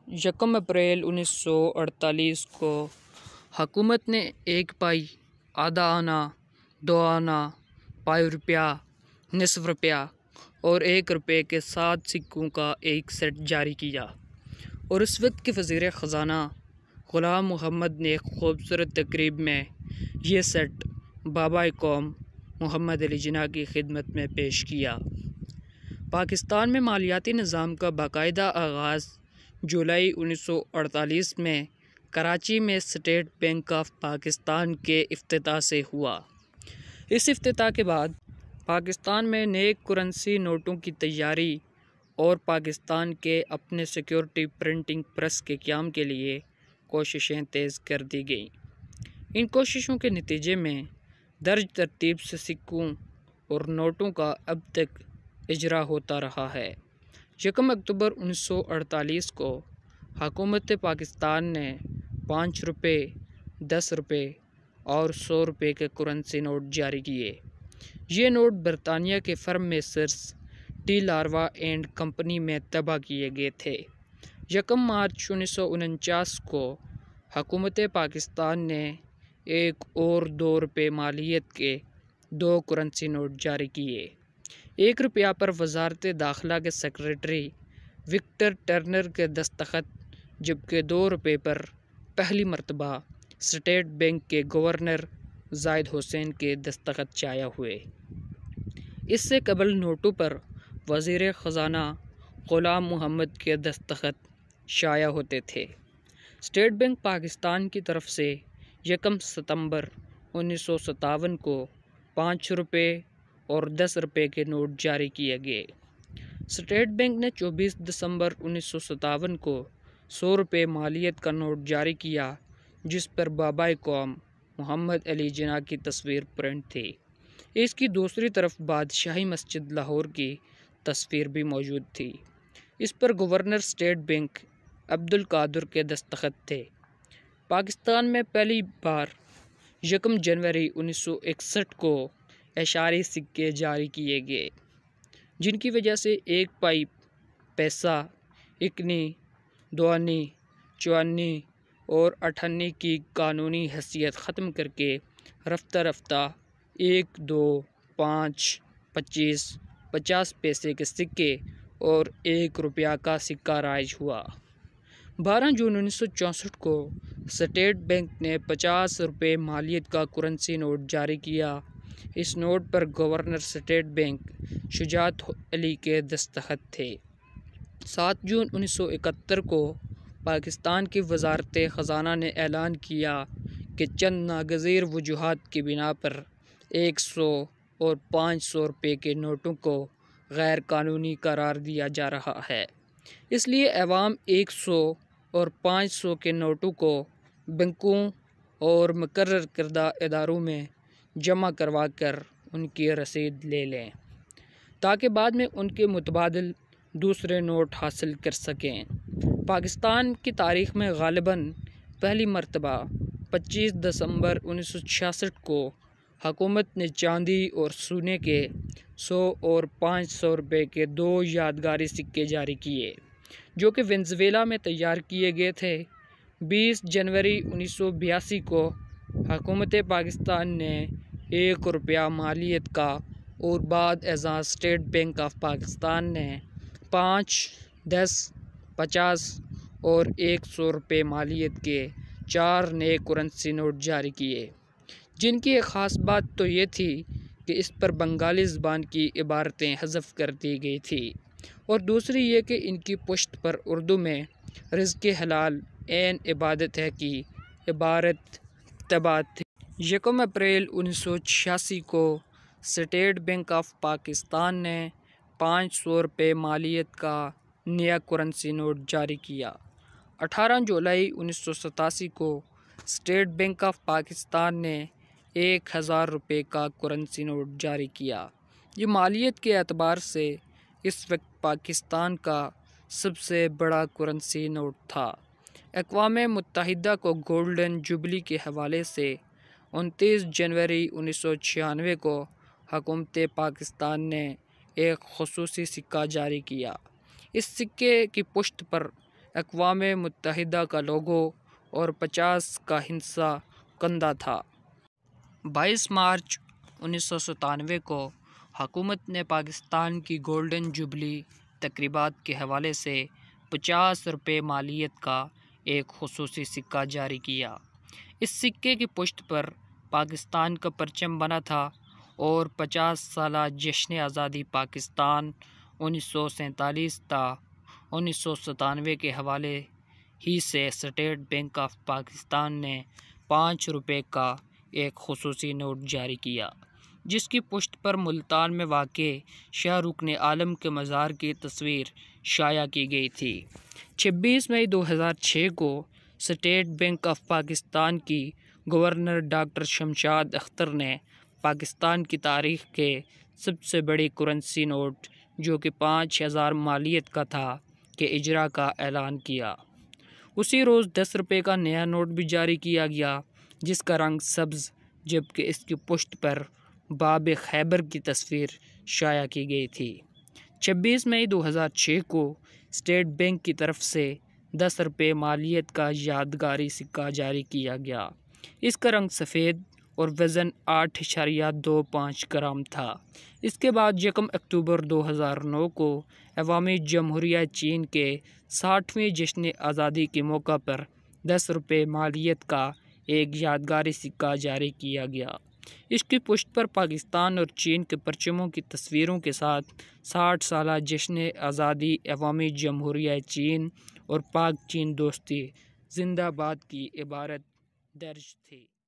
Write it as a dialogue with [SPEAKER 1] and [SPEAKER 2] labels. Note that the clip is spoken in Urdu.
[SPEAKER 1] یکم اپریل 1948 کو حکومت نے 1 پائی، آدھا آنا، 2 آنا، پائی روپیہ، نصف روپیہ اور 1 روپے کے 7 سکوں کا ایک سیٹ جاری کیا، اور اس وقت کے وزیر خزانہ غلام محمد نے ایک خوبصورت تقریب میں یہ سیٹ بابائے قوم محمد علی جناح کی خدمت میں پیش کیا۔ پاکستان میں مالیاتی نظام کا باقاعدہ آغاز جولائی 1948 میں کراچی میں اسٹیٹ بینک آف پاکستان کے افتتاح سے ہوا۔ اس افتتاح کے بعد پاکستان میں نئے کرنسی نوٹوں کی تیاری اور پاکستان کے اپنے سیکیورٹی پرنٹنگ پریس کے قیام کے لیے کوششیں تیز کر دی گئیں۔ ان کوششوں کے نتیجے میں درج ترتیب سے سکوں اور نوٹوں کا اب تک اجرا ہوتا رہا ہے۔ 1 اکتوبر 1948 کو حکومت پاکستان نے 5 روپے، 10 روپے اور 100 روپے کے کرنسی نوٹ جاری کیے۔ یہ نوٹ برطانیہ کے firm Messrs T La Rue and company میں طبع کیے گئے تھے۔ 1 مارچ 1949 کو حکومت پاکستان نے 1 اور 2 روپے مالیت کے 2 کرنسی نوٹ جاری کیے۔ 1 روپیہ پر وزارت داخلہ کے سیکریٹری وکٹر ٹرنر کے دستخط، جبکہ 2 روپے پر پہلی مرتبہ اسٹیٹ بینک کے گورنر زاہد حسین کے دستخط شائع ہوئے۔ اس سے قبل نوٹوں پر وزیر خزانہ غلام محمد کے دستخط شائع ہوتے تھے۔ اسٹیٹ بینک پاکستان کی طرف سے 1 ستمبر 1957 کو 5 روپے اور 10 روپے کے نوٹ جاری کیے گئے۔ اسٹیٹ بینک نے 24 دسمبر 1957 کو 100 روپے مالیت کا نوٹ جاری کیا، جس پر بابائے قوم محمد علی جناح کی تصویر پرنٹ تھی۔ اس کی دوسری طرف بادشاہی مسجد لاہور کی تصویر بھی موجود تھی۔ اس پر گورنر اسٹیٹ بینک عبدالقادر کے دستخط تھے۔ پاکستان میں پہلی بار 1 جنوری 1961 کو اشاری سکے جاری کیے گئے، جن کی وجہ سے 1 پائی، پیسہ، 1 آنی، 2 آنی، 4 آنی اور 8 آنی کی قانونی حیثیت ختم کر کے رفتہ رفتہ 1، 2، 5، 25، 50 پیسے کے سکے اور 1 روپیہ کا سکہ رائج ہوا۔ 12 جون 1964 کو اسٹیٹ بینک نے 50 روپے مالیت کا کرنسی نوٹ جاری کیا۔ اس نوٹ پر governor state bank Shujaat Ali کے دستخط تھے۔ 7 جون 1971 کو پاکستان کی وزارت خزانہ نے اعلان کیا کہ چند ناگزیر وجوہات کی بنا پر 100 اور 500 روپے کے نوٹوں کو غیر قانونی قرار دیا جا رہا ہے۔ اس لیے عوام 100 اور 500 کے نوٹوں کو بینکوں اور مقرر کردہ اداروں میں جمع کروا کر ان کی رسید لے لیں، تاکہ بعد میں ان کے متبادل دوسرے نوٹ حاصل کر سکیں۔ پاکستان کی تاریخ میں غالباً پہلی مرتبہ 25 دسمبر 1966 کو حکومت نے چاندی اور سونے کے 100 اور 500 روپے کے 2 یادگاری سکے جاری کیے، جو کہ وینزویلا میں تیار کیے گئے تھے۔ 20 جنوری 1982 کو حکومت پاکستان نے 1 روپیہ مالیت کا اور بعد ازاں اسٹیٹ بینک آف پاکستان نے 5، 10، 50 اور 100 روپے مالیت کے 4 نئے کرنسی نوٹ جاری کیے، جن کی ایک خاص بات تو یہ تھی کہ اس پر بنگالی زبان کی عبارتیں حذف کر دی گئی تھی، اور دوسری یہ کہ ان کی پشت پر اردو میں رزق حلال عین عبادت ہے کی عبارت طبع تھی۔ 1 اپریل 1986 کو اسٹیٹ بینک آف پاکستان نے 500 روپے مالیت کا نیا کرنسی نوٹ جاری کیا۔ 18 جولائی 1987 کو اسٹیٹ بینک آف پاکستان نے 1000 روپے کا کرنسی نوٹ جاری کیا۔ یہ مالیت کے اعتبار سے اس وقت پاکستان کا سب سے بڑا کرنسی نوٹ تھا۔ اقوام متحدہ کو گولڈن جوبلی کے حوالے سے 29 جنوری 1996 کو حکومت پاکستان نے ایک خصوصی سکہ جاری کیا۔ اس سکے کی پشت پر اقوام متحدہ کا لوگو اور 50 کا ہندسہ کندہ تھا۔ 22 مارچ 1997 کو حکومت نے پاکستان کی گولڈن جوبلی تقریبات کے حوالے سے 50 روپے مالیت کا ایک خصوصی سکہ جاری کیا۔ اس سکے کی پشت پر پاکستان کا پرچم بنا تھا اور 50 سالہ جشن آزادی پاکستان 1947 تا 1997 کے حوالے ہی سے اسٹیٹ بینک آف پاکستان نے 5 روپے کا ایک خصوصی نوٹ جاری کیا، جس کی پشت پر ملتان میں واقع شاہ رکن عالم کے مزار کی تصویر شائع کی گئی تھی۔ 26 مئی 2006 کو اسٹیٹ بینک آف پاکستان کی گورنر ڈاکٹر شمشاد اختر نے پاکستان کی تاریخ کے سب سے بڑی کرنسی نوٹ، جو کہ 5000 مالیت کا تھا، کے اجرا کا اعلان کیا۔ اسی روز 10 روپے کا نیا نوٹ بھی جاری کیا گیا، جس کا رنگ سبز، جبکہ اس کی پشت پر باب خیبر کی تصویر شائع کی گئی تھی۔ 26 مئی 2006 کو اسٹیٹ بینک کی طرف سے 10 روپے مالیت کا یادگاری سکہ جاری کیا گیا۔ اس کا رنگ سفید اور وزن 8.25 گرام تھا۔ اس کے بعد 1 اکتوبر 2009 کو عوامی جمہوریہ چین کے 60ویں جشن آزادی کے موقع پر 10 روپے مالیت کا ایک یادگاری سکہ جاری کیا گیا۔ اس کی پشت پر پاکستان اور چین کے پرچموں کی تصویروں کے ساتھ 60 سالہ جشن آزادی عوامی جمہوریہ چین اور پاک چین دوستی زندہ باد کی عبارت درج تھی۔